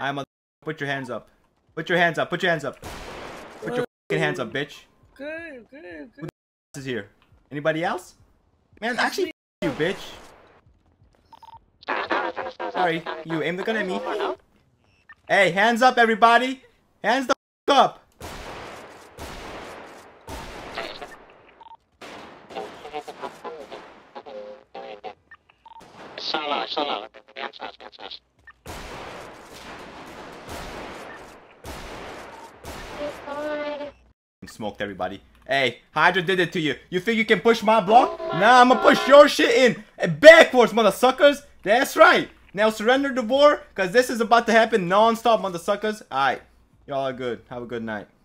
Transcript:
I'm a. Put your hands up. Put your hands up. Put your hands up. Put your hands up, bitch. Good. Who the is here? Anybody else? Man, actually, you bitch. Sorry, you aimed the gun at me. Hey, hands up, everybody. Hands the up. Solo. Smoked everybody. Hey, Hydra did it to you. You think you can push my block? Nah, I'ma push your shit in backwards, mother suckers. That's right. Now surrender the war, cause this is about to happen non-stop, mother suckers. Alright, y'all are good. Have a good night.